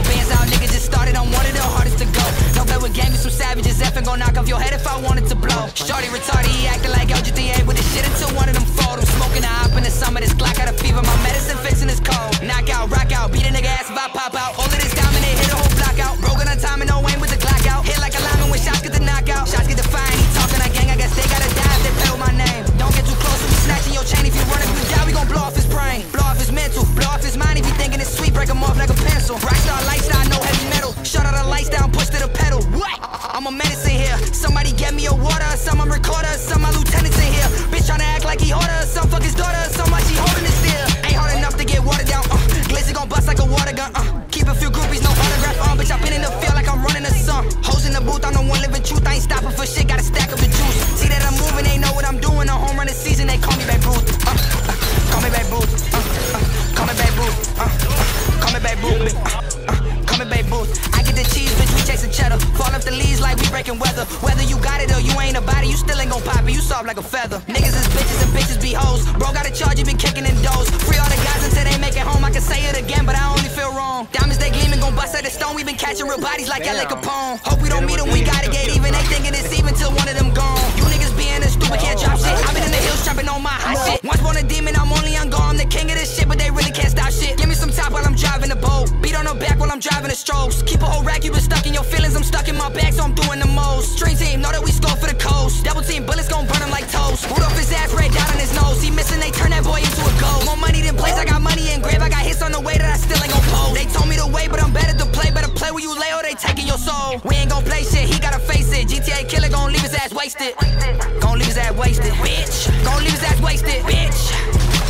bands out, niggas just started on one of the hardest to go. No play with game, you some savages, F and gon' knock off your head if I wanted to blow. Shorty retarded, he acting like LGTA with the shit until one of them fold. I'm smoking a hop in the summer, this Glock got a fever, my medicine fixing is cold. Knock out, rock out, beat a nigga ass if I pop out. All of this diamond, they hit a whole block out. Broken on time and no aim with the Glock out. Hit like a lineman when shots get the knockout. Shots get defined, he talking that gang, I guess they gotta die if they play with my name. Don't get too close, we snatching your chain. If you run if you die, we gon' blow off his brain. Blow off his mental, blow off his mind. If he thinking it's sweet, break him off like a pencil. Rockstar lifestyle, no heavy metal. Shut all the lights down, push to the pedal. What? I'm a menace in here. Somebody get me a water, some I'm recorder, some my lieutenants in here. Bitch tryna act like he order, some fuck his daughter, some why she holding it still. Ain't hard enough to get watered down. Glizzy gon' bust like a water gun. Keep a few groupies, no autograph on. Bitch, I been in the field like I'm running a song. Hoes in the booth, I'm the one living truth. I ain't stopping for shit, gotta stack up the juice. See that I'm moving, they know what I'm doing. A home run this season, they call me Babe Ruth. Call me Babe Ruth. Call me Babe Ruth. Call me Babe Ruth. Call me Babe Ruth. I get the cheese, bitch, we chasing cheddar. Fall off the leaves like we breaking weather. Whether you got it or you ain't about it, you still ain't gon' pop it. You soft like a feather. Niggas is bitches and bitches be hoes. Bro got a charge, you been kicking in doors. Free all the guys until they make it home. I can say it again, but I only feel wrong. Diamonds they gleaming, gon' bust at the stone. We been catching real bodies like LA Capone. Hope we don't meet them, we gotta get even. They thinking it's even till one of them gone. You niggas being a stupid, can't drop shit. I been in the hills trapping on my hot shit. Once born a demon, I'm only young, I'm the king of this shit, but they really can't stop shit. Give me some top while I'm driving the boat. Beat on her back while I'm driving the strokes. Keep a whole rack, you been stuck in your feelings. I'm stuck in my bag, so I'm doing the most. Street team, know that we score for the coast. Double team, bullets gon' burn him like toast. Rudolph his ass, red dot on his nose. He missing, they turn that boy into a ghost. More money than plays, I got money in grave. I got hits on the way that I still ain't gon' post. They told me to wait, but I'm better to play. Better play where you lay or they taking your soul. We ain't gon' play shit, he gotta face it. GTA killer gon' leave his ass wasted. Gon' leave his ass wasted, bitch. Gon' leave his ass wasted, bitch.